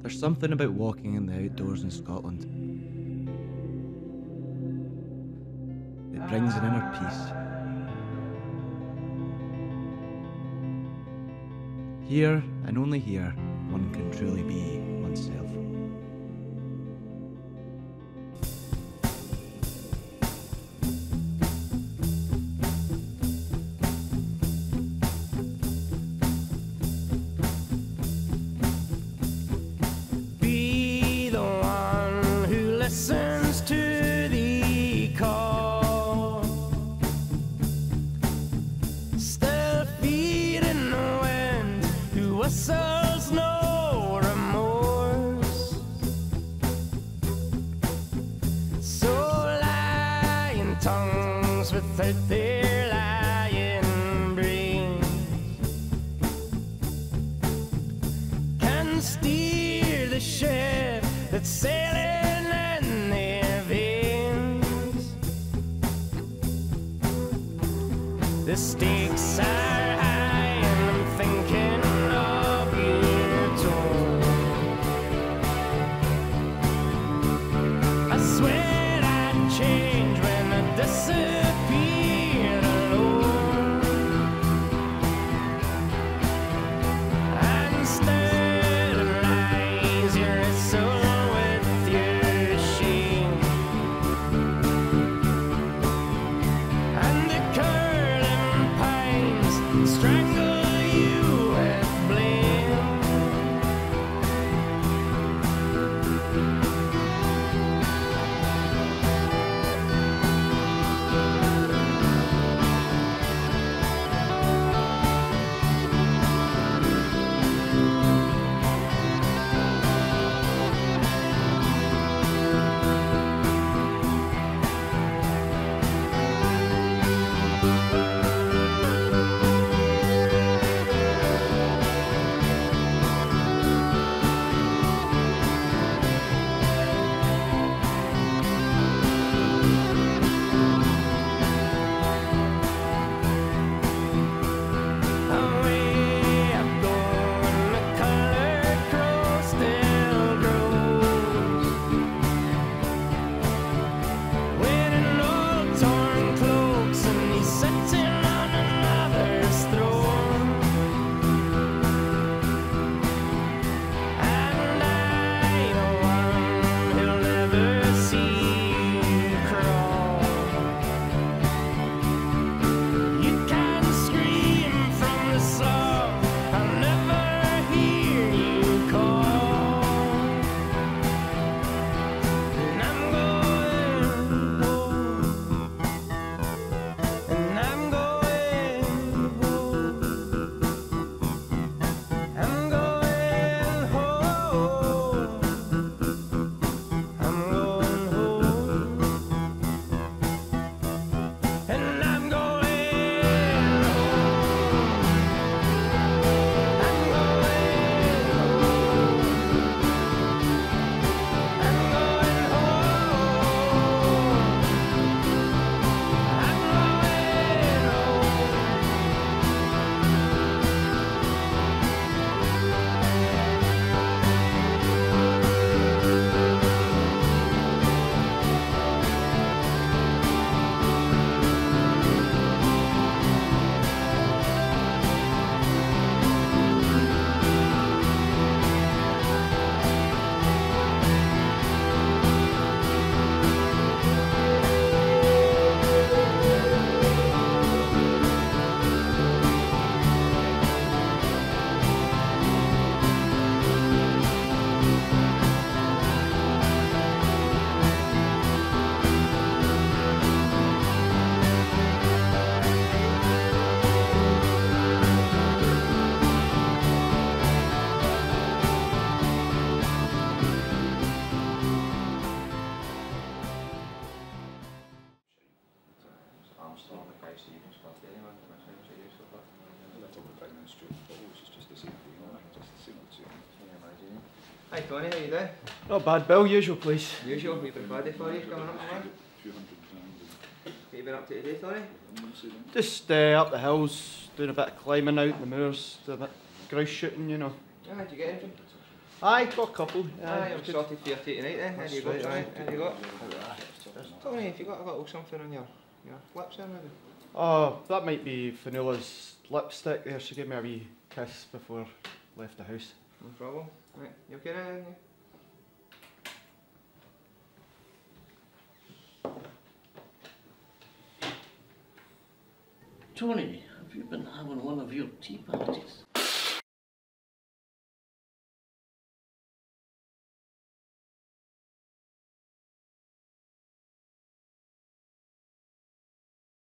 There's something about walking in the outdoors in Scotland. It brings an inner peace. Here, and only here, one can truly be oneself. Be the one who listens to the call, still feeding the wind, who whistles no remorse. So lying tongues without their lying brains can steer the ship that's sailing in their veins. The stakes are high and I'm thinking of your tone. I swear I'd change when I disappeared alone. And sterilize your soul with your shame. And the curling pines strangle you with blame. Away I'm going, the colored crow still grows. Wearing old torn cloaks and he's sitting on another's throne. And I, the one who'll never see you crawl. You can scream from the slough, I'll never hear you call. And I'm going home. And I'm going home. I'm going home. I'm going home. And I'm going Hi Tony, how you doing? Not bad, Bill. Usual place. Usual, we've been buddy for you coming up, man. What have you been up to today, Tony? Just up the hills, doing a bit of climbing out in the moors, doing a bit grouse shooting, you know. Yeah, how'd you get anything? Aye, got a couple. Aye, I'm sorted for your tea tonight then. There you go, right, Johnny. aye. There you go. Tony, if you got a little something on your lips there maybe? Oh, that might be Fionnuala's lipstick there. She gave me a wee kiss before I left the house. No problem. Right, you okay then? Tony, have you been having one of your tea parties?